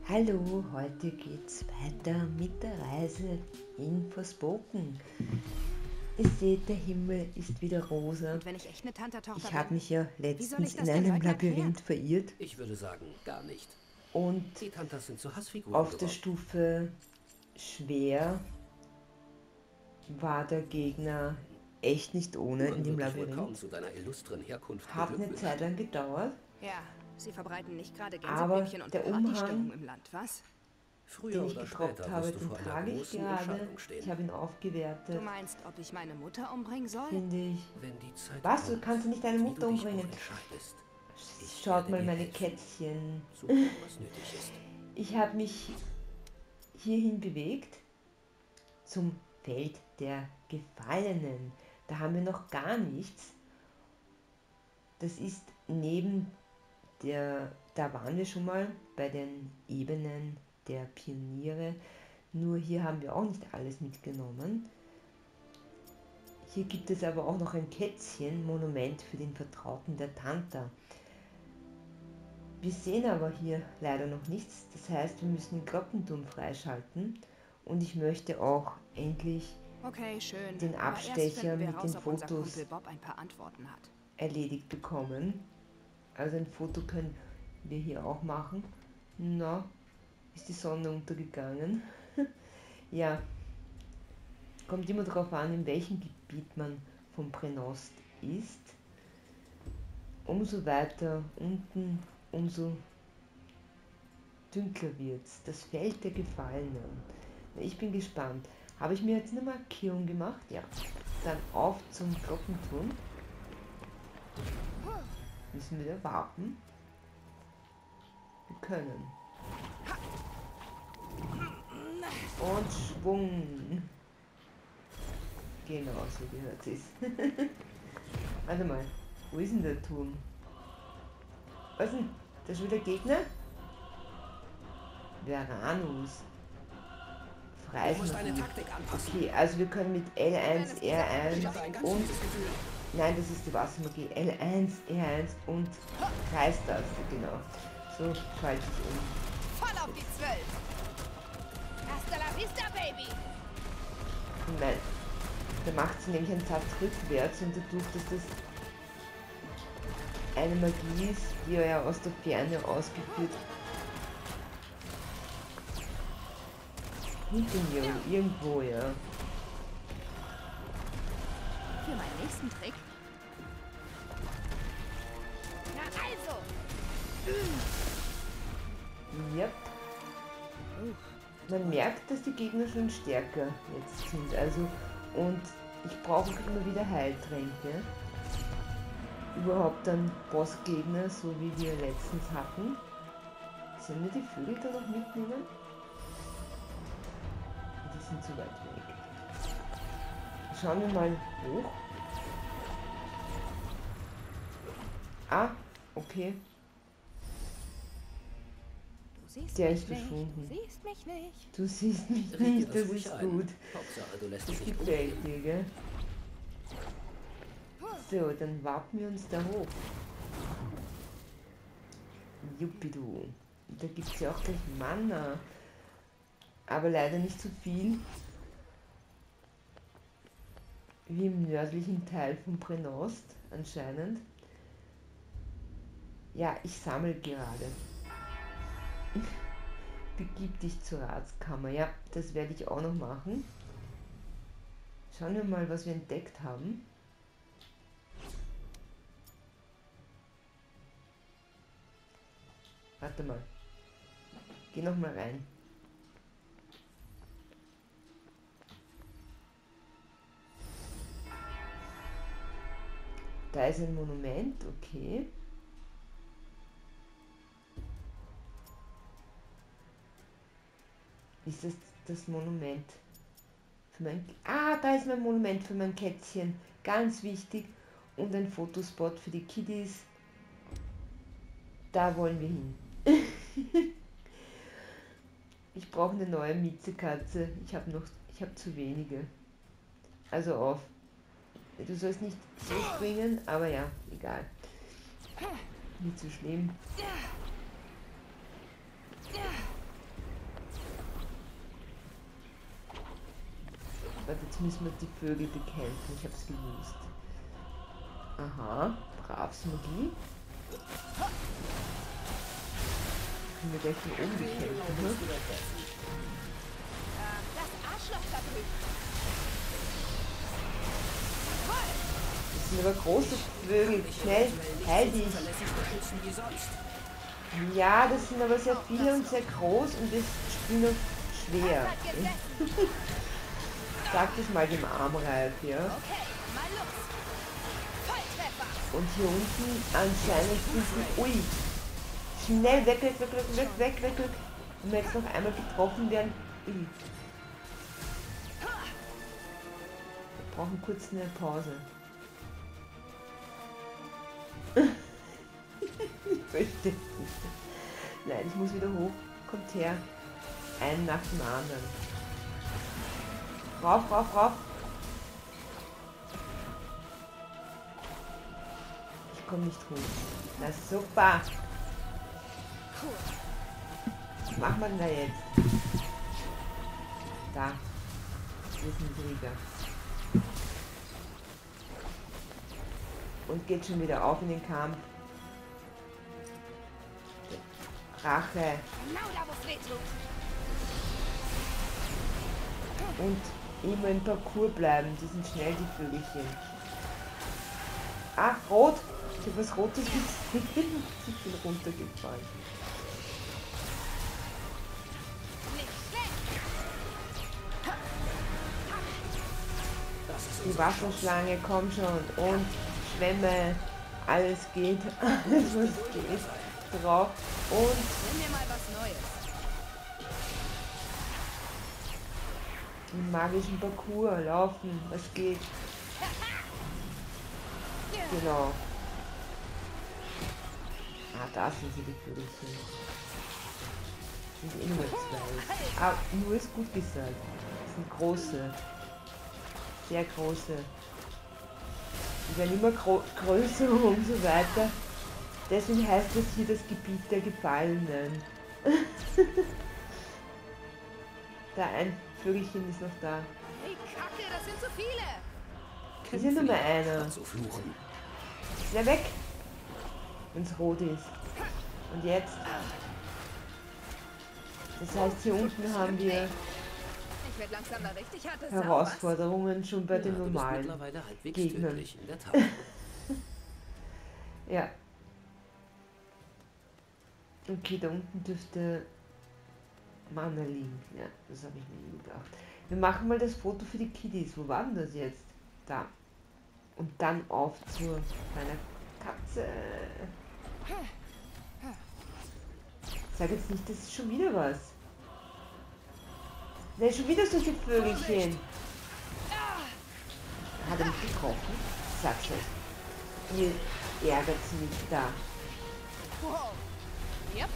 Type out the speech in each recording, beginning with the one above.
Hallo, heute geht's weiter mit der Reise in Forspoken. Ihr seht, der Himmel ist wieder rosa. Und wenn ich echt eine Tante-Tochter Ich habe bin, mich ja wie soll letztens ich das in den einem Leuten erklären? Labyrinth verirrt Ich würde sagen, gar nicht. und Die Tantas sind zu Hassfiguren auf der geworden. Stufe schwer war der Gegner echt nicht ohne in Man dem wird dich wohl kaum Labyrinth. zu deiner illustren Herkunft Hat eine beglückwünschen. Zeit lang gedauert, Ja, sie verbreiten nicht gerade aber Gänseblümchen und der Partystimmung Umhang, im Land, was? Früher den ich oder gedroppt später habe, wirst du den vor einer trage ich großen gerade. Entscheidung stehen. Ich habe ihn Du aufgewertet, meinst, ob ich meine Mutter umbringen soll? finde ich. Wenn die Zeit Was? kommt, Du kannst nicht deine wie Mutter du dich umbringen? auch entscheidest, ich Schaut werde mal dir meine helfen, Kätzchen. so gern was nötig ist. Ich habe mich hierhin bewegt zum Feld der Gefallenen. Da haben wir noch gar nichts. Das ist neben da waren wir schon mal bei den Ebenen der Pioniere. Nur hier haben wir auch nicht alles mitgenommen. Hier gibt es aber auch noch ein Kätzchen-Monument für den Vertrauten der Tanta. Wir sehen aber hier leider noch nichts, das heißt, wir müssen den Glockenturm freischalten und ich möchte auch endlich Okay, schön. den Aber erst Abstecher finden wir mit raus, den ob unser Fotos Kumpel Bob ein paar Antworten hat. erledigt bekommen. Also ein Foto können wir hier auch machen. Na, ist die Sonne untergegangen? Ja, kommt immer darauf an, in welchem Gebiet man von Prenost ist. Umso weiter unten, umso dunkler wird's. Das Feld der Gefallenen. Ich bin gespannt. Habe ich mir jetzt eine Markierung gemacht? Ja. Dann auf zum Glockenturm. Müssen wir warten? Wir können. Und Schwung. Genau, so gehört es. Warte mal. Wo ist denn der Turm? Was denn? Da ist wieder Gegner? Veranus. Du musst deine Freismagie. Taktik anpassen. Okay, also wir können mit L1, Ich R1 habe ein ganz und... gutes Gefühl. Nein, das ist die Wassermagie. L1, R1 und Kreistaste, genau. So schalte ich um. Voll auf die 12. Hasta la vista, Baby. Nein, da macht sie nämlich einen Satz rückwärts und dadurch, dass das eine Magie ist, die er ja aus der Ferne ausgeführt hinter mir oder irgendwo, ja. Für meinen nächsten Trick Na also. Yep. Man merkt, dass die Gegner schon stärker jetzt sind, also und ich brauche immer wieder Heiltränke. Überhaupt dann Bossgegner, so wie wir letztens hatten. Sollen wir die Vögel da noch mitnehmen? Die sind zu weit weg. Schauen wir mal hoch. Ah, okay. Du siehst Der mich ist nicht. verschwunden. Du siehst mich nicht. Du siehst mich Richte nicht, das ruhig ist ein. gut. Hauptsache, du lässt Das dich nicht gefällt umbringen. dir, gell? So, dann warten wir uns da hoch. Juppidu. Da gibt es ja auch gleich Mana. Aber leider nicht so viel wie im nördlichen Teil von Prenost anscheinend. Ja, ich sammle gerade. Begib dich zur Ratskammer. Ja, das werde ich auch noch machen. Schauen wir mal, was wir entdeckt haben. Warte mal. Geh noch mal rein. Da ist ein Monument, okay. Ist das Monument für mein... Ah, da ist mein Monument für mein Kätzchen. Ganz wichtig. Und ein Fotospot für die Kiddies. Da wollen wir hin. Ich brauche eine neue Miezekatze. Ich habe zu wenige. Also auf. Du sollst nicht so springen, aber ja, egal. Nicht so schlimm. Warte, jetzt müssen wir die Vögel bekämpfen. Ich hab's gewusst. Aha, Bravs Magie. Können wir gleich von oben bekämpfen, ne? Das Arschloch da drüben. Das sind aber große Vögel. Schnell, heil dich. Ja, das sind aber sehr viele und sehr groß und das spielt noch schwer. Sag das mal dem Armreif, ja? Okay, mal los. Volltreffer. Und hier unten anscheinend sind sie... Ui! Schnell weg, weg, weg, weg, weg, weg, weg, weg. Wenn wir jetzt noch einmal getroffen werden... Ui. Wir brauchen kurz eine Pause. Ich verstehe es nicht. Nein, ich muss wieder hoch. Kommt her. Einen nach dem anderen. Rauf, rauf, rauf. Ich komme nicht hoch. Na super. Was machen wir denn da jetzt? Da. Wir sind niedriger. Und geht schon wieder auf in den Kampf. Rache. Genau da, wo es weh tut. Und immer im Parcours bleiben. Die sind schnell, die Vögelchen. Ach, rot. Ich habe was Rotes gesehen. Ich bin runtergefallen. Nicht schlecht. Die Wasserschlange, komm schon. Und Schwämme. Alles geht. Alles was geht. Drauf. Und Nimm mir mal was Neues. im magischen Parcours laufen. Was geht? Genau. Ah, da sind sie, die Vögelchen. Sind eh nur zwei. Ah, nur ist gut gesagt. Das sind große. Sehr große. Die werden immer größer und so weiter. Deswegen heißt das hier das Gebiet der Gefallenen. Da ein Vögelchen ist noch da. Hey, Kacke, das sind zu viele. Das ist ja nur mal einer. Zu fluchen. Ist er weg? Wenn es rot ist. Und jetzt? Das heißt, hier unten haben wir Ich werde langsam da richtig harte Herausforderungen schon bei den Du bist normalen mittlerweile halbwegs Gegnern. tödlich in der Tat. Ja. Okay, da unten dürfte Mana liegen. Ja, das habe ich mir gedacht. Wir machen mal das Foto für die Kiddies. Wo war denn das jetzt? Da. Und dann auf zu meiner Katze. Sag jetzt nicht, das ist schon wieder was. Nein, schon wieder solche Vögelchen. Hat er mich getroffen? Sag's euch. Ihr ärgert mich da. Wow. Yep.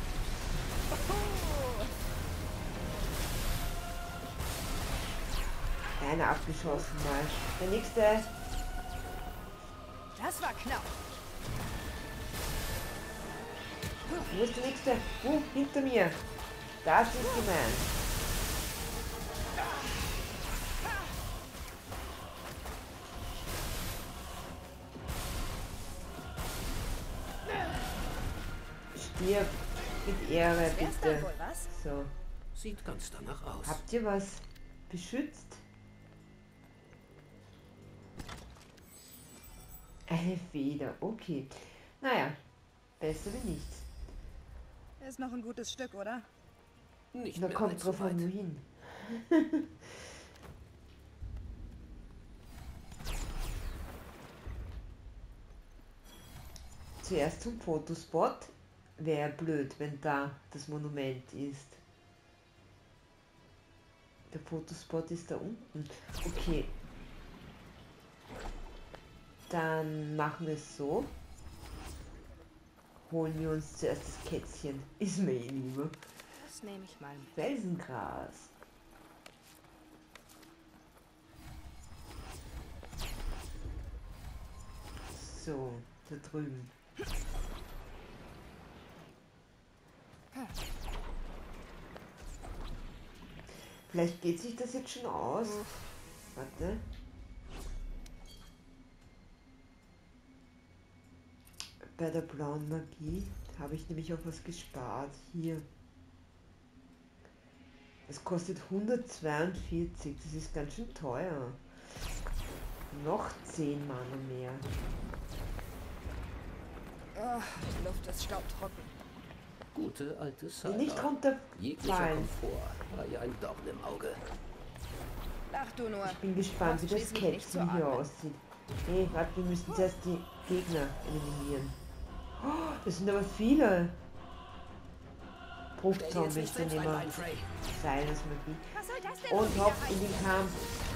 Einer abgeschossen mal. Der nächste. Das war knapp. Wo ist der nächste? Hinter mir. Das ist gemein. Stirb. Mit Ehre, bitte. Wohl was? So. Sieht ganz danach aus. Habt ihr was beschützt? Eine Feder, okay. Naja, besser wie nichts. Ist noch ein gutes Stück, oder? Nicht Da mehr kommt allzu drauf an, weit. wohin. Zuerst zum Fotospot. Wäre blöd, wenn da das Monument ist. Der Fotospot ist da unten. Okay. Dann machen wir es so. Holen wir uns zuerst das Kätzchen. Ist mir eh lieber. Das nehme ich mal mit. Felsengras. So, da drüben. Vielleicht geht sich das jetzt schon aus. Warte. Bei der blauen Magie habe ich nämlich auch was gespart. Hier. Das kostet 142. Das ist ganz schön teuer. Noch 10 Mana mehr. Oh, die Luft ist staubtrocken. Gute alte Nicht Saga. Jeglicher runterfallen. Komfort war ihr ein Dorn im Auge. Lach du nur. Ich bin gespannt, wie das Schließlich nicht zu Kätzchen hier atmen. aussieht. Hey, warte, wir müssen zuerst die Gegner eliminieren. Oh, das sind aber viele. Stell dir jetzt Bruchzombies, nicht dann selbst ein nehmen wir Bein, Frey. Silence Magie. Was soll das denn Und nun hopp wieder in den heißen? Kampf.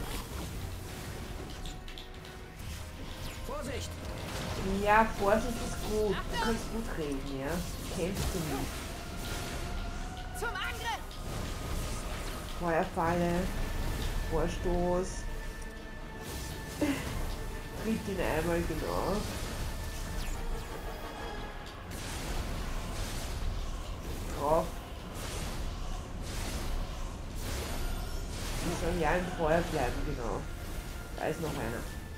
Vorsicht! Ja, Vorsicht ist gut. Du kannst gut reden, ja? Kämpfst du nicht. Zum Angriff! Feuerfalle. Vorstoß. Tritt ihn einmal genau. Drauf. Die sollen ja im Feuer bleiben, genau. Da ist noch einer.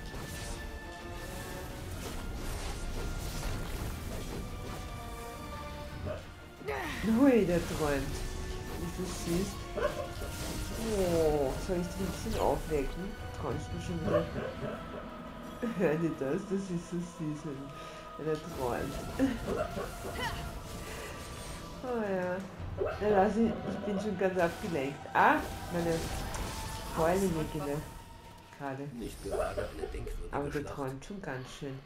Ui, der träumt. Ist das süß? Oh, soll ich dich ein bisschen aufwecken? Träumst du schon wieder? Hör dir das? Das ist so süß, wenn er träumt. Oh ja. Na lass ich bin schon ganz abgelenkt. Ah, meine Fäulinge gehen gerade. Nicht gerade eine denkwürdige Aber der Schlacht. träumt schon ganz schön.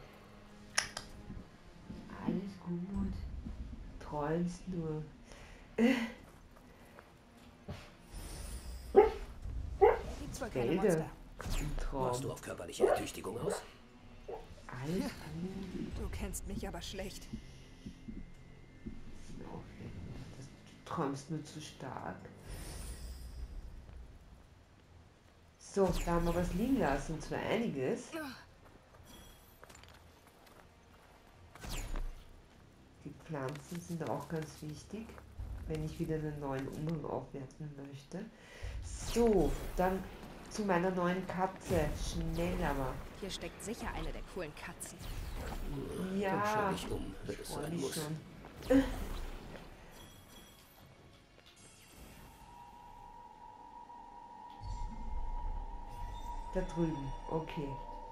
Alles gut. Träumst nur. Gibt's wohl keine Wälder Monster. im Machst du Traum. auf körperliche Ertüchtigung aus? Alles gut. Du kennst mich aber schlecht. Du träumst nur zu stark. So, da haben wir was liegen lassen, und zwar einiges. Die Pflanzen sind auch ganz wichtig, wenn ich wieder einen neuen Umhang aufwerten möchte. So, dann zu meiner neuen Katze. Schnell aber. Hier steckt sicher eine der coolen Katzen. Dann Ja, schau dich um, wenn es freu sein mich muss. schon. Da drüben, okay.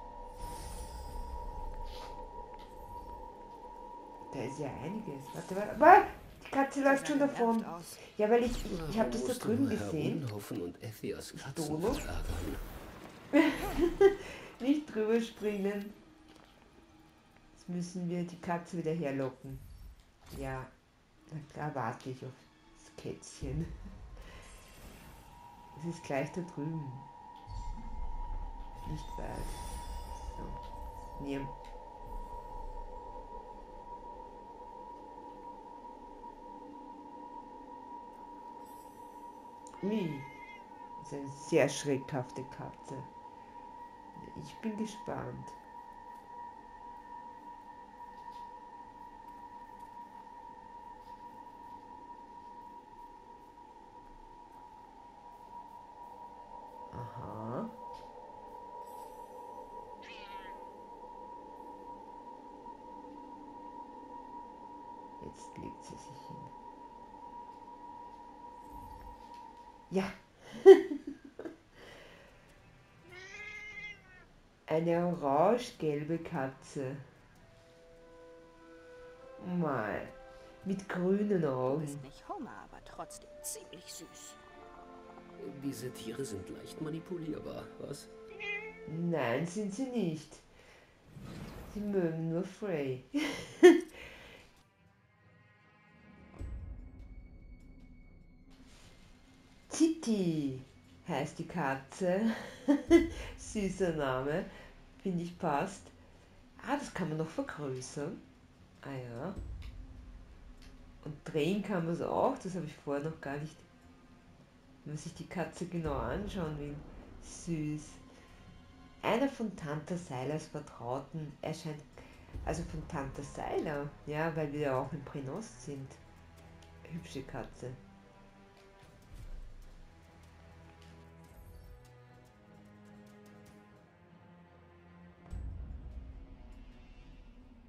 Da ist ja einiges. Warte, warte. Die Katze läuft schon genervt davon. aus. Ja, weil ich habe das da Musst du drüben nur gesehen. herumlaufen und Ethias Katzen Dono? verärgern. Nicht drüber springen. Jetzt müssen wir die Katze wieder herlocken. Ja, na klar warte ich auf das Kätzchen. Es ist gleich da drüben. Nicht weit. So. Nehmen. Ui. Das ist eine sehr schreckhafte Katze. Ich bin gespannt. Aha. Jetzt legt sie sich hin. Ja. Eine orange-gelbe Katze. Mal. Mit grünen Du Augen. bist nicht Homer, aber trotzdem ziemlich süß. Diese Tiere sind leicht manipulierbar, was? Nein, sind sie nicht. Sie mögen nur Frey. Titi heißt die Katze. Süßer Name. Finde ich passt. Ah, das kann man noch vergrößern. Ah ja. Und drehen kann man es auch. Das habe ich vorher noch gar nicht. Wenn man sich die Katze genau anschauen will. Süß. Einer von Tante Seilers Vertrauten erscheint. Also von Tante Seiler. Ja, weil wir ja auch in Prenost sind. Hübsche Katze.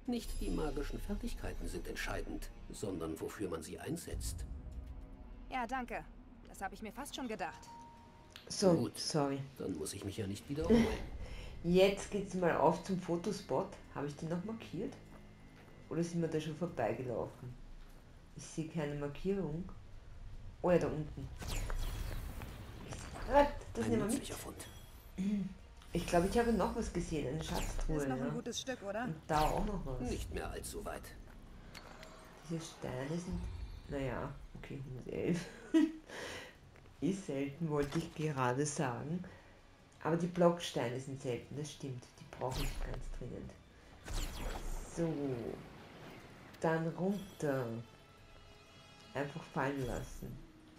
Nicht die magischen Fertigkeiten sind entscheidend, sondern wofür man sie einsetzt. Ja, danke. Das habe ich mir fast schon gedacht. So, Gut. sorry. Dann muss ich mich ja nicht wiederholen. Jetzt geht's mal auf zum Fotospot. Habe ich den noch markiert? Oder sind wir da schon vorbeigelaufen? Ich sehe keine Markierung. Oh ja, da unten. Das Ein nehmen wir mit. nützlicher Fund. Ich glaube, ich habe noch was gesehen. Eine Das Schatztruhe. ist noch Ja. ein gutes Stück, oder? Und da auch noch was. Nicht mehr allzu weit. Diese Steine sind, naja, okay, 111. Ist selten, wollte ich gerade sagen. Aber die Blocksteine sind selten, das stimmt. Die brauche ich ganz dringend. So. Dann runter. Einfach fallen lassen.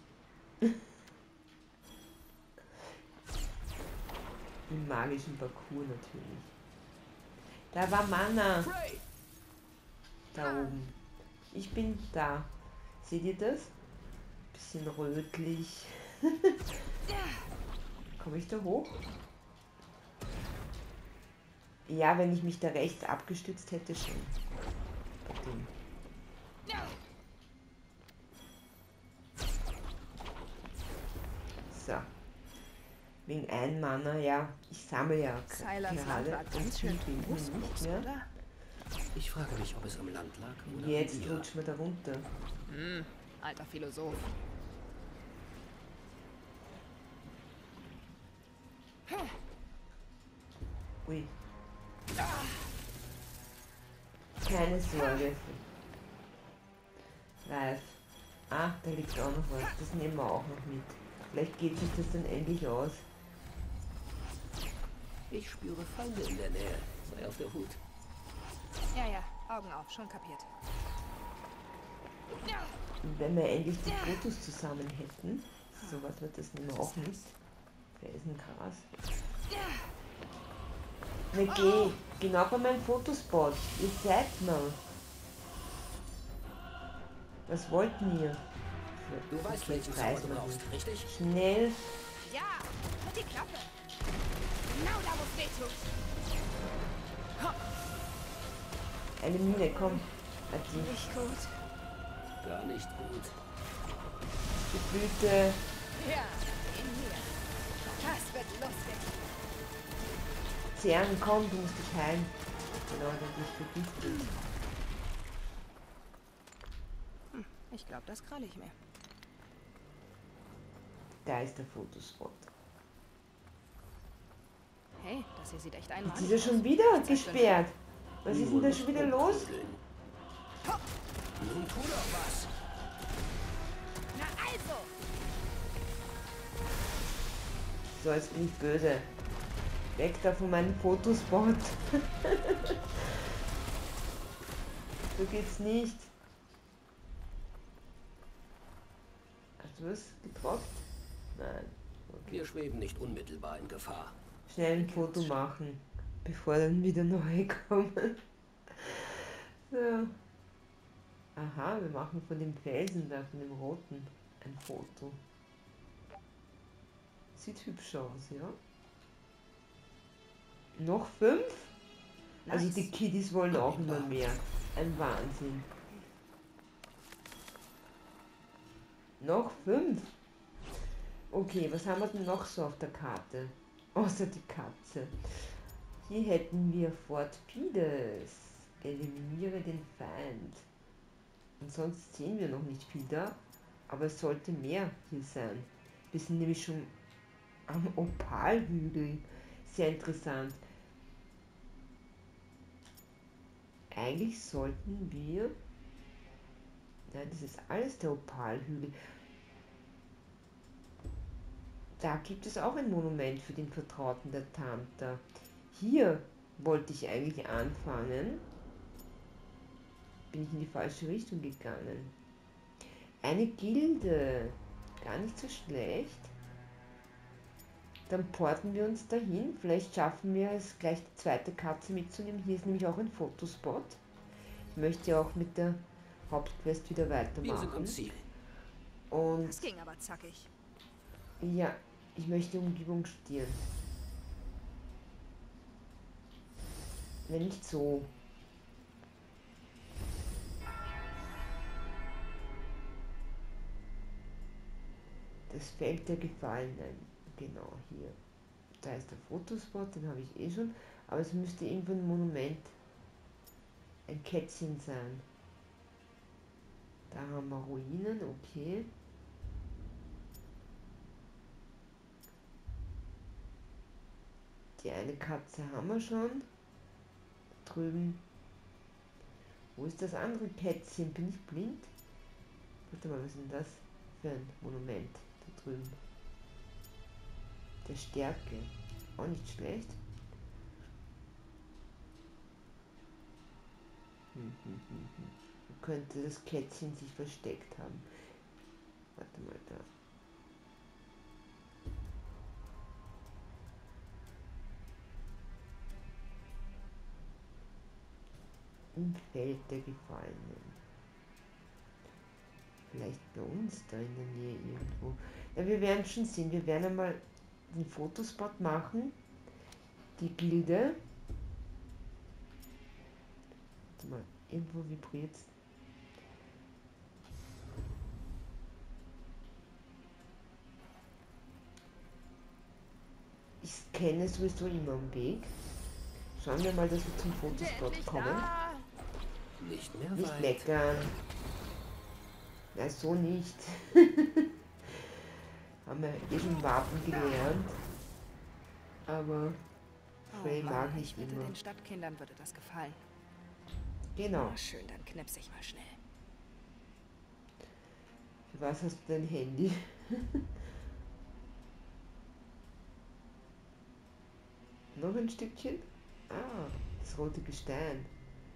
Im magischen Parcours natürlich. Da war Mana. Frey! Da oben. Ich bin da. Seht ihr das? Bisschen rötlich. Komme ich da hoch? Ja, wenn ich mich da rechts abgestützt hätte, schon. Dumm. So. Wegen ein Mana, ja. Ich sammle ja Silence Land gerade. war Und ganz schön viel bin ich groß, nicht mehr. oder? Ich frage mich, ob es am Land lag oder Jetzt an mir. rutschen wir da runter. Hm, alter Philosoph. Ui. Keine Sorge. Live. Ah, da liegt auch noch was. Das nehmen wir auch noch mit. Vielleicht geht sich das dann endlich aus. Ich spüre Feinde in der Nähe. Sei auf der Hut. Ja, ja, Augen auf, schon kapiert. Und wenn wir endlich die Fotos zusammen hätten. So was wird das nehmen wir auch mit. Felsengras. Ne, geh. Genau bei meinem Fotospot. Ihr seid mal. Was wollten ihr? Du weißt, Okay, welchen weiß Zauber du man brauchst, nicht. richtig? Schnell. Ja, halt die Klappe. Genau da, wo es weh tut. Eine Mine, komm. Die Nicht gut. Gar nicht gut. Blüte. Ja, in hier. Das wird lustig. Zern, komm, du musst dich heilen. Genau, wenn dich vergiftet. Ich glaube, das kralle ich mir. Da ist der Fotospot. Hey, das hier sieht echt Jetzt einmalig ist er aus. schon wieder gesperrt. Was ist denn da schon wieder los? Nun tu doch was. Na also. So, jetzt bin ich böse. Weg da von meinem Fotospot. So geht's nicht. Hast du was getroffen? Nein. Wir schweben nicht unmittelbar in Gefahr. Schnell ein Foto machen, bevor dann wieder neue kommen. So. Aha, wir machen von dem Felsen da, von dem roten, ein Foto. Sieht hübsch aus, ja? Noch 5? Also die Kiddies wollen auch immer mehr. Ein Wahnsinn. Noch 5? Okay, was haben wir denn noch so auf der Karte? Außer die Katze. Hier hätten wir Fort Pides. Eliminiere den Feind. Und sonst sehen wir noch nicht viel da. Aber es sollte mehr hier sein. Wir sind nämlich schon am Opalhügel. Sehr interessant. Eigentlich sollten wir... Nein, das ist alles der Opalhügel. Da gibt es auch ein Monument für den Vertrauten der Tanta. Hier wollte ich eigentlich anfangen. Bin ich in die falsche Richtung gegangen. Eine Gilde. Gar nicht so schlecht. Dann porten wir uns dahin. Vielleicht schaffen wir es, gleich die zweite Katze mitzunehmen. Hier ist nämlich auch ein Fotospot. Ich möchte auch mit der Hauptquest wieder Wir sind am weitermachen. Ziel. Und Das ging aber zackig. ja, ich möchte die Umgebung studieren. Wenn nicht so. Das Feld der Gefallenen. Genau, hier. Da ist der Fotospot, den habe ich eh schon. Aber es müsste irgendwo ein Monument, ein Kätzchen sein. Da haben wir Ruinen, okay. Die eine Katze haben wir schon. Drüben. Wo ist das andere Kätzchen? Bin ich blind? Warte mal, was ist denn das für ein Monument da drüben? Der Stärke. Auch nicht schlecht. Wo könnte das Kätzchen sich versteckt haben? Warte mal da. Im Feld der Gefallenen. Vielleicht bei uns da in der Nähe irgendwo. Ja, wir werden schon sehen. Wir werden einmal den Fotospot machen. Die Gilde. Warte mal, irgendwo vibriert es. Ich scanne sowieso immer am Weg. Schauen wir mal, dass wir zum Fotospot kommen. Nicht mehr Nicht weit. meckern. Na, so nicht. Haben wir eh schon warten gelernt. Aber Frey Oh mag Mann, nicht ich wette, immer. den Stadtkindern würde das gefallen. Genau. Na schön, dann knipse ich mal schnell. Für was hast du dein Handy? Noch ein Stückchen? Ah, das rote Gestein.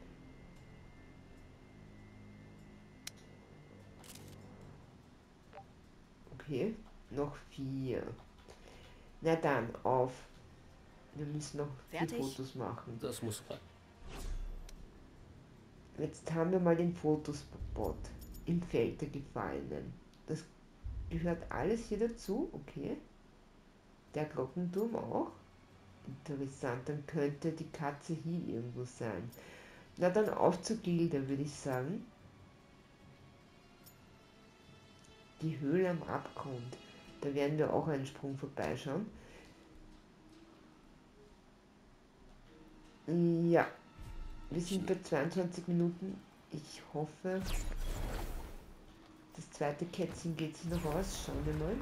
Okay, noch 4. Na dann, auf. Wir müssen noch 4 Fertig? Fotos machen. Das muss rein. Jetzt haben wir mal den Fotospot im Feld der Gefallenen. Das gehört alles hier dazu, okay. Der Glockenturm auch. Interessant, dann könnte die Katze hier irgendwo sein. Na dann auf zur Gilde, würde ich sagen. Die Höhle am Abgrund. Da werden wir auch einen Sprung vorbeischauen. Ja, wir sind bei 22 Minuten. Ich hoffe, das zweite Kätzchen geht sich noch aus. Schauen wir mal.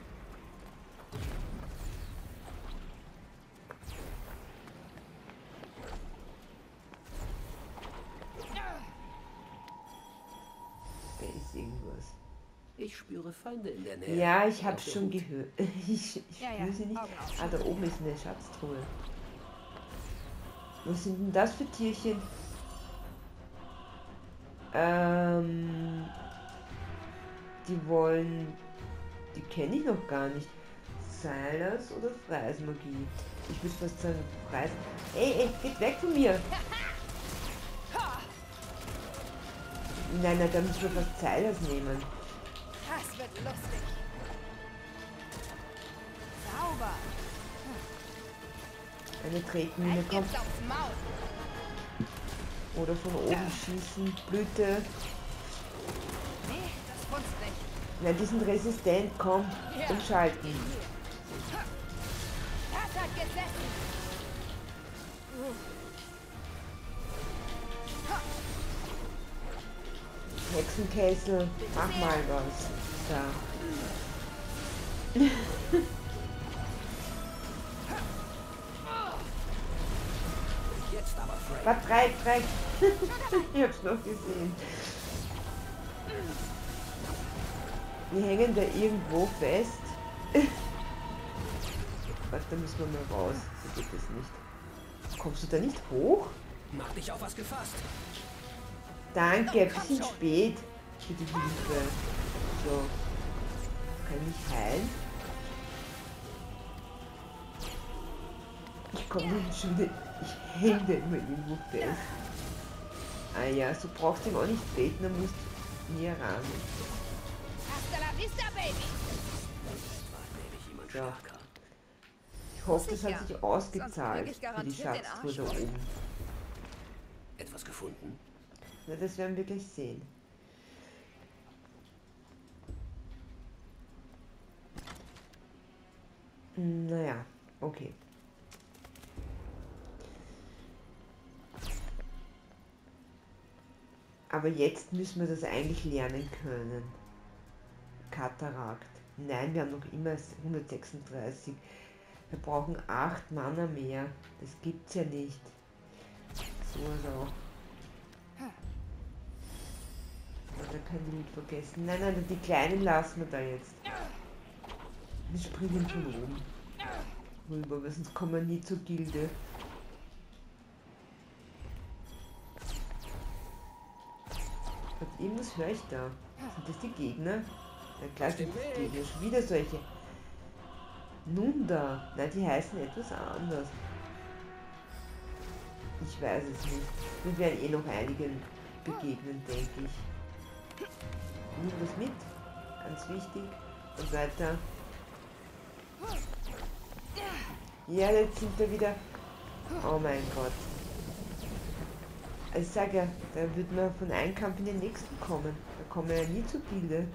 Da ist irgendwas. Ich spüre Feinde in der Nähe. Ja, ich habe Auf der schon Hut. gehört. Ich Ja, spüre ja, sie nicht. Augen auf. Ah, da oben ist eine Schatztruhe. Was sind denn das für Tierchen? Die wollen... Die kenne ich noch gar nicht. Silas oder Freismagie? Ich würde fast sagen Freis... Ey, geht weg von mir! Nein, da müssen wir fast Silas nehmen. Das wird lustig. Sauber. Eine Tretmine Jetzt kommt. gibt's aufs Maul. Oder von oben schießen. Blüte. Nee, das funzt nicht. Na, die sind resistent. Komm, umschalten. Das hat gesessen. Hexenkessel, mach mal was. Da. Jetzt aber, Frank. Was treibt? Ich hab's noch gesehen. Wir hängen da irgendwo fest. Warte, da müssen wir mal raus. So geht das nicht. Kommst du da nicht hoch? Mach dich auf was gefasst. Danke, ein bisschen spät für die Hilfe. So. Kann ich mich heilen? Ich komme nicht schon wieder. Ich hänge da immer irgendwo fest. Ah ja, so brauchst du ihm auch nicht beten, dann musst du näher ran. Hasta la vista, Baby. Nehme ich jemand Ja. stärker. Ich hoffe, das Sicher. hat sich Sonst ausgezahlt krieg ich für die garantiert den Schatztruhe Arsch da voll. oben. Etwas gefunden? Na, das werden wir gleich sehen. Naja, okay. Aber jetzt müssen wir das eigentlich lernen können. Katarakt. Nein, wir haben noch immer 136. Wir brauchen 8 Mana mehr. Das gibt's ja nicht. So, also. Oder kein Loot vergessen. Nein, nein, die Kleinen lassen wir da jetzt. Wir springen von oben rüber, weil sonst kommen wir nie zur Gilde. Irgendwas höre ich da. Sind das die Gegner? Ja klar sind das die Gegner. Schon wieder solche. Nunda. Nein, die heißen etwas anders. Ich weiß es nicht. Wir werden eh noch einigen begegnen, denke ich. Nimm das mit. Ganz wichtig. Und weiter. Ja, jetzt sind wir wieder... Oh mein Gott. Also ich sage ja, da wird man von einem Kampf in den nächsten kommen. Da kommen wir ja nie zur Gilde.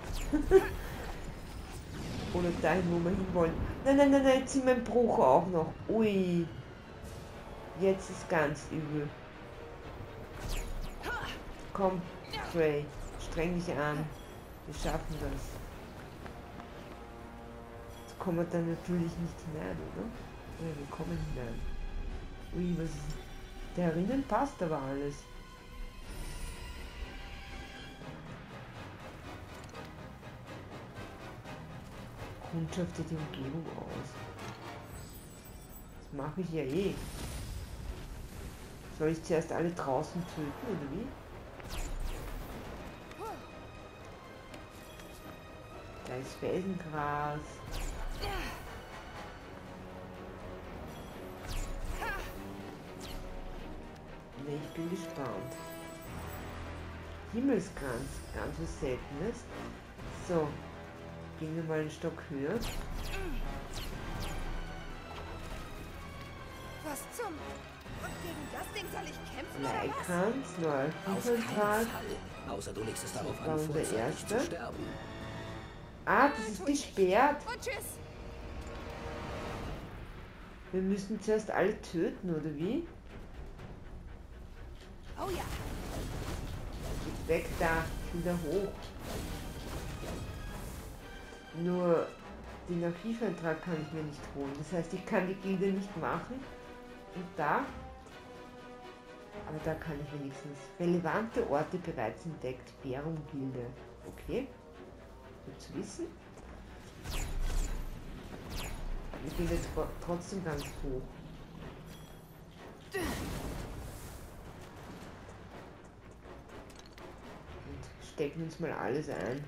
Oder dahin, wo wir hinwollen. Nein, nein, nein, nein, jetzt sind wir im Bruch auch noch. Ui. Jetzt ist ganz übel. Komm, Frey, streng dich an. Wir schaffen das. Jetzt kommen wir dann natürlich nicht hinein, oder? Ja, wir kommen hinein. Ui, was ist... Da herinnen passt aber alles. Kundschaftet die Umgebung aus. Das mache ich ja eh. Soll ich zuerst alle draußen töten, oder wie? Da ist Felsengras. Ne, ich bin gespannt. Himmelskranz, ganz was Seltenes. So, gehen wir mal einen Stock höher. Was zum... Und gegen das Ding soll ich kämpfen, oder was? Leikranz, neuer Auf keinen Hügeltrag. Fall. Außer du legst es darauf Das war an, unser vorzeitig zu erster. sterben. Ah, das ist gesperrt. Und tschüss. Wir müssen zuerst alle töten, oder wie? Oh ja. Geht weg da, wieder hoch. Nur den Archiveintrag kann ich mir nicht holen. Das heißt, ich kann die Gilde nicht machen. Und da? Aber da kann ich wenigstens relevante Orte bereits entdeckt. Bärum-Gilde. Okay. Gut zu wissen. Wir gehen jetzt trotzdem ganz hoch. Und stecken uns mal alles ein.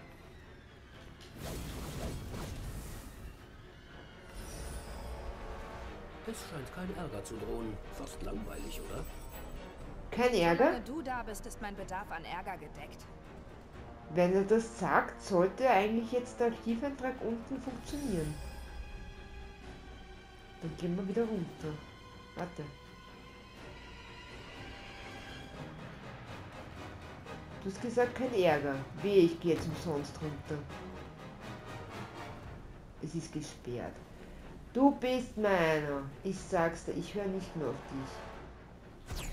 Es scheint kein Ärger zu drohen. Fast langweilig, oder? Kein Ärger? Solange du da bist, ist mein Bedarf an Ärger gedeckt. Wenn er das sagt, sollte eigentlich jetzt der Archiveintrag unten funktionieren. Dann gehen wir wieder runter. Warte. Du hast gesagt, kein Ärger. Wehe, ich gehe jetzt umsonst runter. Es ist gesperrt. Du bist meiner. Ich sag's dir, ich höre nicht mehr auf dich.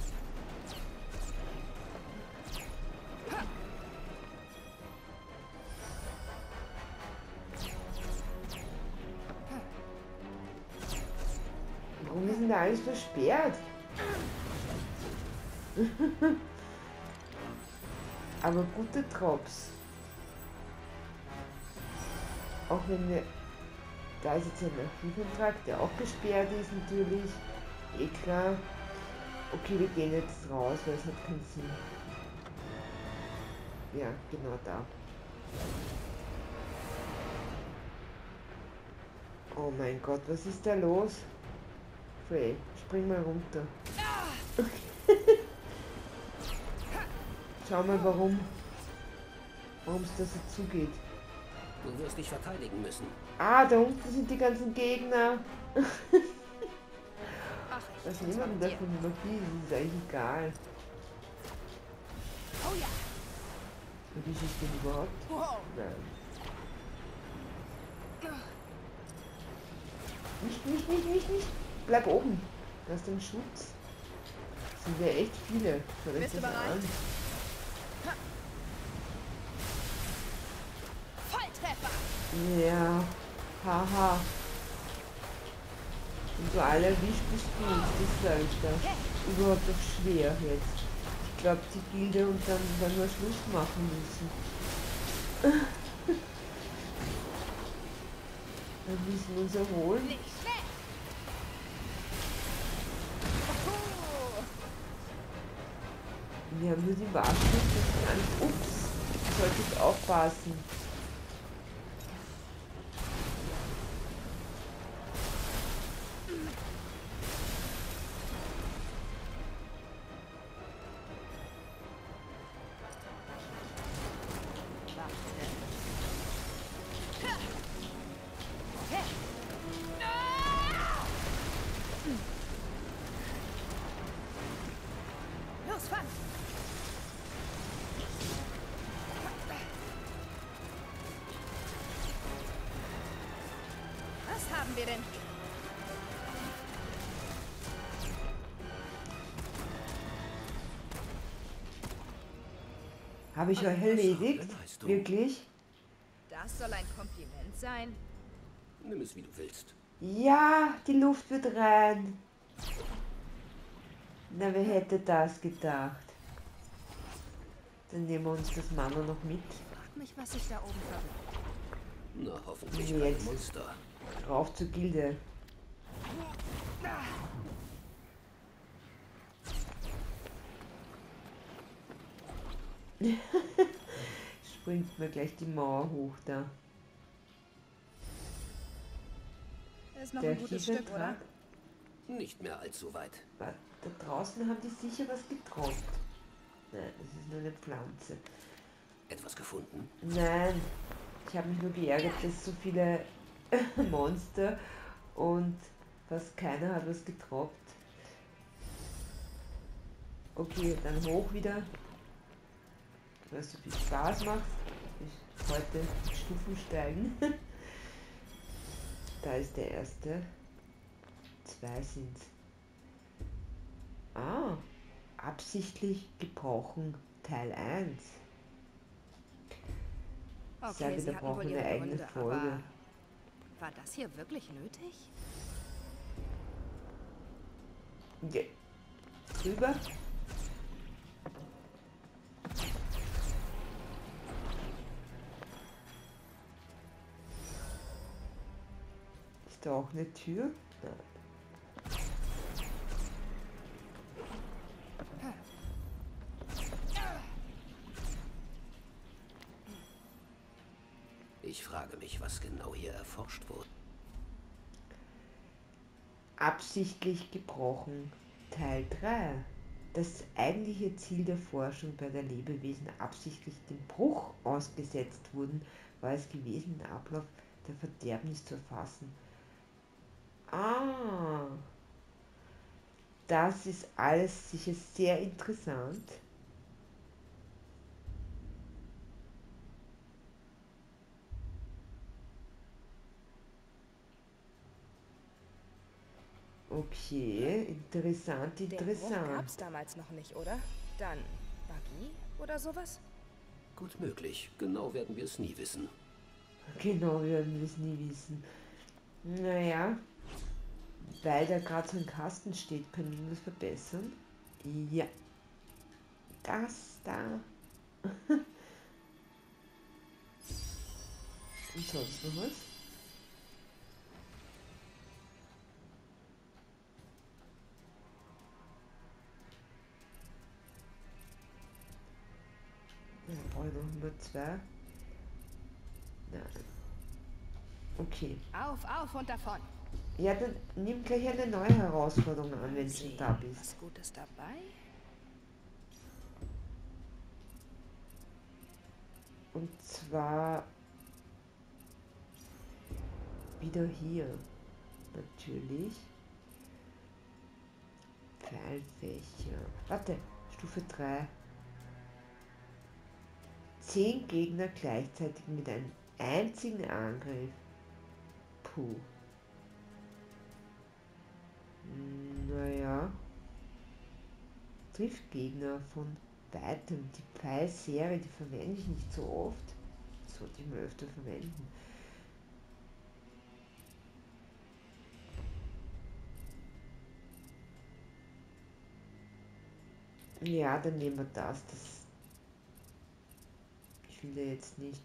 Warum ist denn da alles versperrt? Aber gute Drops. Auch wenn wir... Da ist jetzt ein Archiveintrag, der auch gesperrt ist natürlich. Eh klar. Okay, wir gehen jetzt raus, weil es hat keinen Sinn. Ja, genau da. Oh mein Gott, was ist da los? Frey, spring mal runter. Okay. Schau mal, warum es da so zugeht. Du wirst dich verteidigen müssen. Ah, da unten sind die ganzen Gegner. Ach, Was nehmen wir denn da für Magie? Das ist eigentlich egal. Oh ja. Wie ist es denn überhaupt? Wow. Nein. Nicht. Bleib oben. Du hast den Schutz. Das sind ja echt viele. Schau euch Bist du das bereit? an. Volltreffer! Ja. Haha. Und du alle erwischt bist du. Das sage ich da. Überhaupt auch schwer jetzt. Ich glaube, die Gilde und dann werden wir Schluss machen müssen. Wir müssen uns erholen. Nicht schlecht! Wir haben nur die Wartung, das ist ups, ich sollte jetzt aufpassen. Los, fang! Was haben wir denn? Habe ich euch erledigt? Leistung. Wirklich? Das soll ein Kompliment sein. Nimm es, wie du willst. Ja, die Luft wird rein. Na, wer hätte das gedacht? Dann nehmen wir uns das Mana noch mit. Frag mich, was sich da oben verbirgt. Na, hoffentlich Jetzt. kein Monster. Rauf zur Gilde. Springt mir gleich die Mauer hoch da. Ist noch Der ein gutes Stück, oder? Nicht mehr allzu weit. Da draußen haben die sicher was getropft. Nein, das ist nur eine Pflanze. Etwas gefunden? Nein, ich habe mich nur geärgert, dass so viele Monster und fast keiner hat was getropft. Okay, dann hoch wieder. Weil es so viel Spaß macht. Ich heute Stufen steigen. Da ist der erste. 2 sind's. Ah, absichtlich gebrochen, Teil 1. Ich sage, sie da hatten brauchen wohl wir ihre eine eigene Gründe, Folge. aber war das hier wirklich nötig? Ja. Drüber. Ist da auch eine Tür? Nein. Ich frage mich, was genau hier erforscht wurde. Absichtlich gebrochen, Teil 3. Das eigentliche Ziel der Forschung, bei der Lebewesen absichtlich dem Bruch ausgesetzt wurden, war es gewesen, den Ablauf der Verderbnis zu erfassen. Ah, das ist alles sicher sehr interessant. Okay, interessant, Den Bruch interessant. gab's damals noch nicht, oder? Dann Magie oder sowas? Gut möglich. Genau werden wir es nie wissen. Genau, wir werden es nie wissen. Naja, weil da gerade so ein Kasten steht, können wir das verbessern. Ja, das da. Und sonst noch was? Ja, brauche ich noch Nummer 2. Nein. Okay. Auf und davon. Ja, dann nimm gleich eine neue Herausforderung an, wenn du schon Sehen, da bist. was Gutes dabei? Und zwar wieder hier. Natürlich. Pfeilfächer. Warte, Stufe 3. 10 Gegner gleichzeitig mit einem einzigen Angriff. Puh. Naja. Trifft Gegner von weitem. Die Pfeilserie, die verwende ich nicht so oft. Sollte ich mal öfter verwenden. Ja, dann nehmen wir das. Ich will ja jetzt nicht.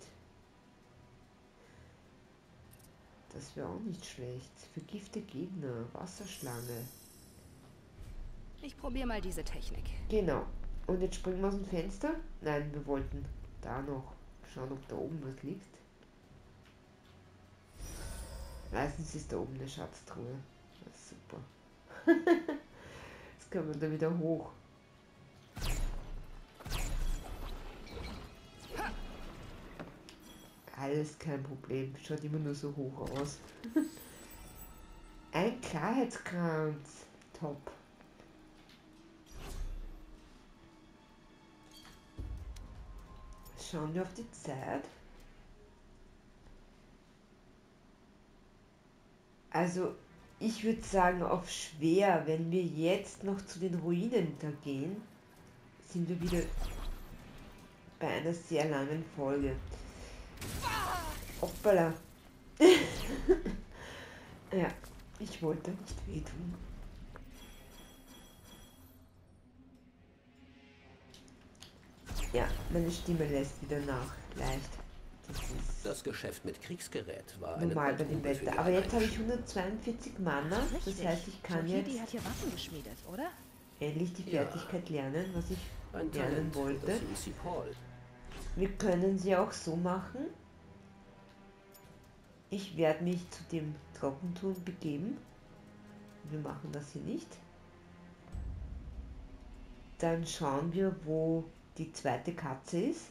Das wäre auch nicht schlecht. Vergifte Gegner, Wasserschlange. Ich probiere mal diese Technik. Genau. Und jetzt springen wir aus dem Fenster. Nein, wir wollten da noch schauen, ob da oben was liegt. Meistens ist da oben eine Schatztruhe. Das ist super. Jetzt können wir da wieder hoch. Alles kein Problem. Schaut immer nur so hoch aus. Ein Klarheitskranz. Top. Schauen wir auf die Zeit. Also, ich würde sagen, auf schwer, wenn wir jetzt noch zu den Ruinen da gehen, sind wir wieder bei einer sehr langen Folge. Hoppala. Ja, ich wollte nicht wehtun. Ja, meine Stimme lässt wieder nach. Leicht. Das ist Das Geschäft mit Kriegsgerät war eine normal bei dem Quadruple für die Wetter. Aber jetzt habe ich Einheimischen. 142 Mana. Das heißt, ich kann Shokidi jetzt hat hier Waffen geschmiedet, oder? endlich die Ja. Fertigkeit lernen, was ich Ein lernen Talent, wollte. das hieß sie Paul. Wir können sie auch so machen. Ich werde mich zu dem Trockentun begeben. Wir machen das hier nicht. Dann schauen wir, wo die zweite Katze ist.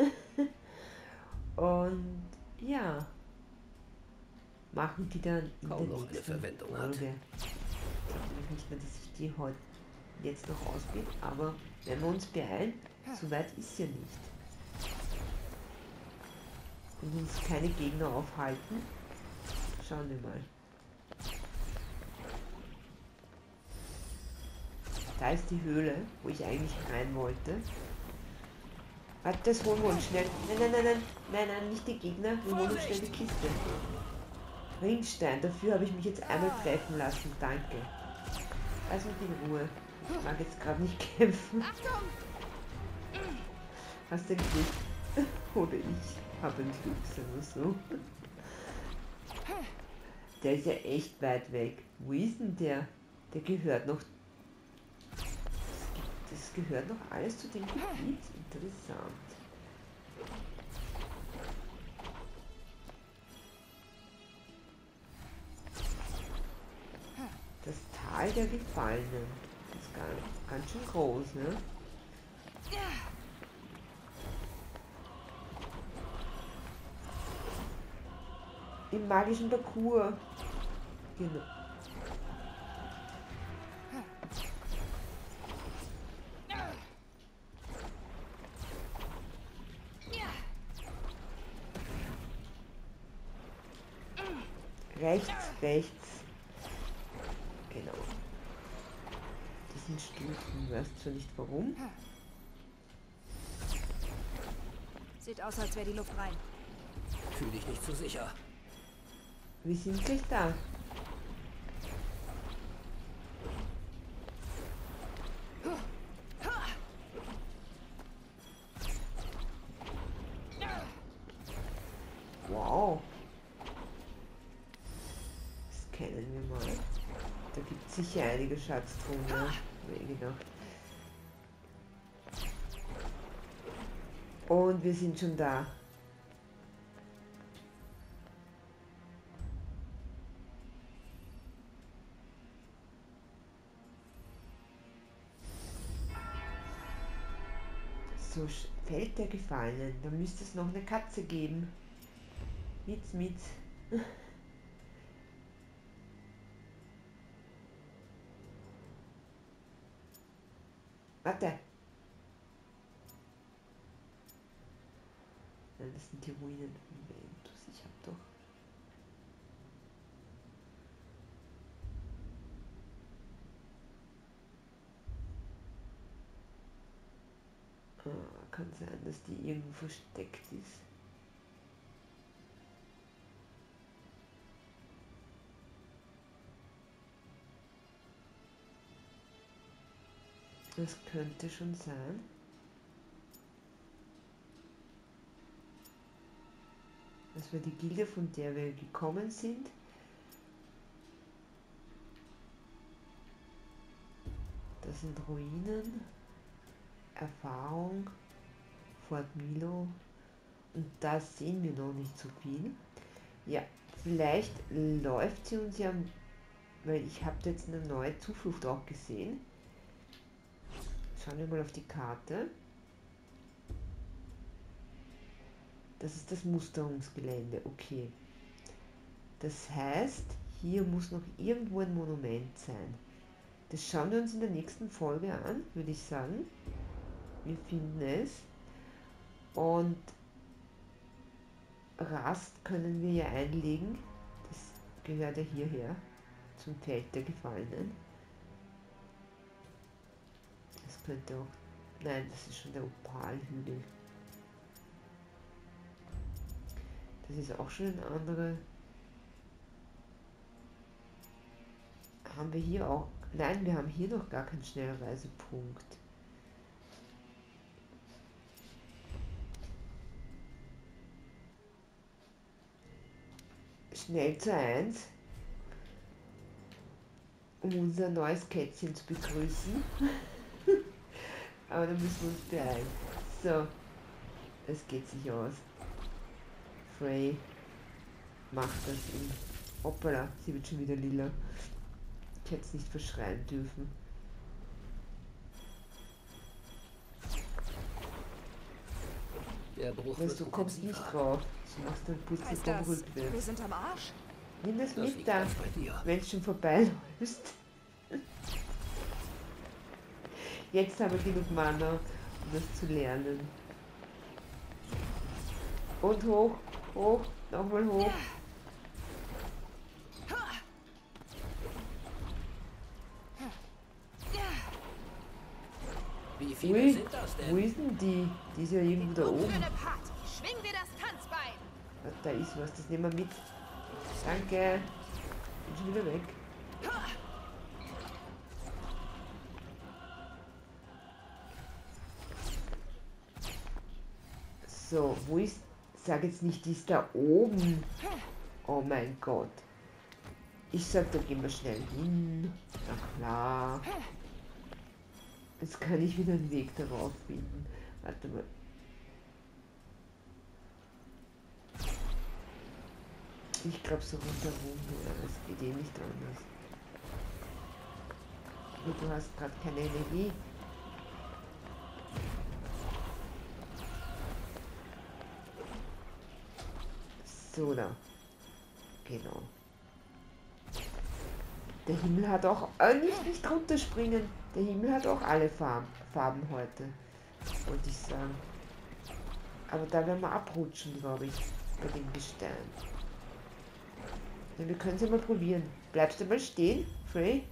Und ja, machen die dann in Kaum der noch eine nächsten Verwendung hat. Folge. Ich glaube nicht mehr, dass ich die heute jetzt noch ausbiete, aber wenn wir uns beeilen, so weit ist ja nicht. Und uns keine Gegner aufhalten, schauen wir mal. Da ist die Höhle, wo ich eigentlich rein wollte. Warte, das holen wir uns schnell. Nein, nicht die Gegner. Wir holen uns schnell die Kiste. Ringstein, dafür habe ich mich jetzt einmal treffen lassen. Danke. Lass mich in Ruhe. Ich mag jetzt gerade nicht kämpfen. Achtung! Hast du ein Glück? Oder ich habe ein Glück, sagen wir so. Der ist ja echt weit weg. Wo ist denn der? Der gehört noch. Das gehört noch alles zu dem Gebiet. Interessant. Das Tal der Gefallenen. Das ist ganz schön groß, ne? Im magischen Parcours. Genau. Rechts. Genau. Die sind Stufen, weißt du nicht warum? Sieht aus, als wäre die Luft rein. Fühl dich nicht zu sicher. Wir sind gleich da. Wow. Das kennen wir mal. Da gibt es sicher einige Schatztruhen, ja. Hab ich gedacht. Und wir sind schon da. So, Feld der Gefallenen. Da müsste es noch eine Katze geben. Mit. Warte. Nein, das sind die Ruinen von Ventus. Ich hab doch. kann sein, dass die irgendwo versteckt ist. Das könnte schon sein. Das war die Gilde, von der wir gekommen sind. Das sind Ruinen, Erfahrung, Fort Milo. Und da sehen wir noch nicht so viel. Ja, vielleicht läuft sie uns ja, weil ich habe jetzt eine neue Zuflucht auch gesehen. Schauen wir mal auf die Karte. Das ist das Musterungsgelände, okay. Das heißt, hier muss noch irgendwo ein Monument sein. Das schauen wir uns in der nächsten Folge an, würde ich sagen. Wir finden es. Und Rast können wir ja einlegen. Das gehört ja hierher, zum Feld der Gefallenen. Das könnte auch... Nein, das ist schon der Opalhügel. Das ist auch schon ein anderer. Haben wir hier auch... Nein, wir haben hier noch gar keinen Schnellreisepunkt. Schnell zur 1, um unser neues Kätzchen zu begrüßen. Aber da müssen wir uns beeilen. So, es geht sich aus. Frey macht das in... Hoppala, sie wird schon wieder lila. Ich hätte es nicht verschreien dürfen. Der Bruch Weißt du, kommst nicht drauf. Du machst dann Putzel Heißt vom das, Rückwärts. wir sind am Arsch? Nimm das Das mit liegt da, ganz bei dir. wenn es schon vorbeiläufst. Jetzt haben wir genug Mana, um das zu lernen. Und hoch, hoch, nochmal hoch. Wie viele Ui, sind das wo denn? ist denn die? Die ist ja irgendwo da Gut für oben. eine Party. Schwing dir das Tanzbein. Da ist was, das nehmen wir mit. Danke. Bin schon wieder weg. So, wo ist... Sag jetzt nicht, die ist da oben. Oh mein Gott. Ich sag, da gehen wir schnell hin. Na klar. Jetzt kann ich wieder einen Weg darauf finden. Warte mal. Ich glaube so rundherum. Ja, das geht eh nicht anders. Und du hast gerade keine Energie. So, da. Genau. Der Himmel hat auch... nicht runterspringen. Der Himmel hat auch alle Farben heute. Wollte ich sagen. Aber da werden wir abrutschen, glaube ich. Bei dem Gestein. Ja, wir können es ja mal probieren. Bleibst du mal stehen, Frey?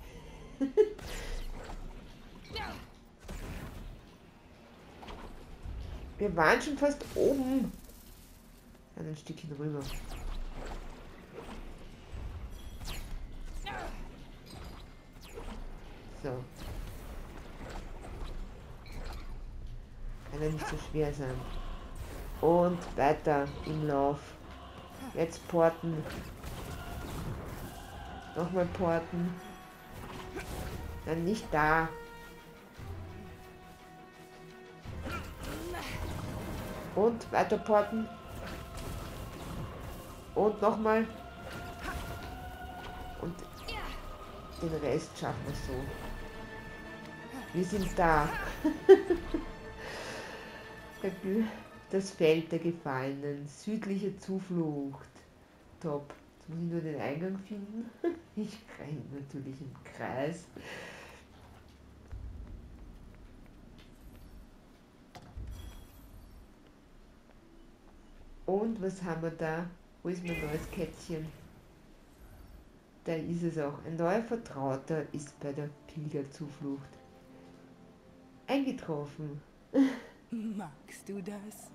Wir waren schon fast oben. Dann ein Stückchen rüber. So. Kann ja nicht so schwer sein. Und weiter im Lauf. Jetzt porten. Nochmal porten. Dann nicht da. Und weiter porten. Und nochmal. Und den Rest schaffen wir so. Wir sind da. Das Feld der Gefallenen. Südliche Zuflucht. Top. Jetzt muss ich nur den Eingang finden. Ich renne natürlich im Kreis. Und was haben wir da? Wo ist mein neues Kätzchen? Da ist es auch. Ein neuer Vertrauter ist bei der Pilgerzuflucht eingetroffen. Magst du das?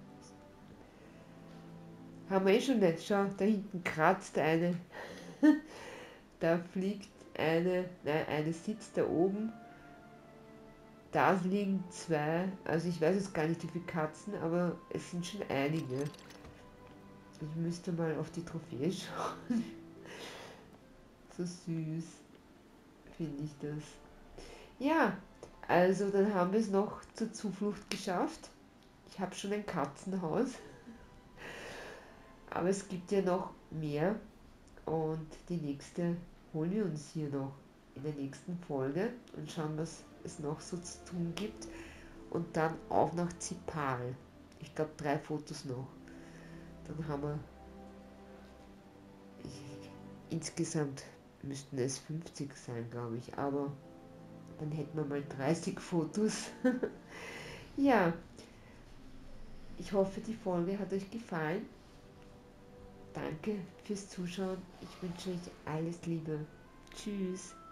Haben wir eh schon nicht. Schau, da hinten kratzt eine. Da fliegt eine, nein, eine sitzt da oben. Da liegen zwei, also ich weiß jetzt gar nicht wie viele Katzen, aber es sind schon einige. Ich müsste mal auf die Trophäe schauen. So süß finde ich das. Ja, also dann haben wir es noch zur Zuflucht geschafft. Ich habe schon ein Katzenhaus, aber es gibt ja noch mehr und die nächste holen wir uns hier noch in der nächsten Folge und schauen, was es noch so zu tun gibt. Und dann auch nach Zipal. Ich glaube 3 Fotos noch. Dann haben wir insgesamt müssten es 50 sein, glaube ich, aber dann hätten wir mal 30 Fotos. Ja, ich hoffe, die Folge hat euch gefallen. Danke fürs Zuschauen. Ich wünsche euch alles Liebe. Tschüss.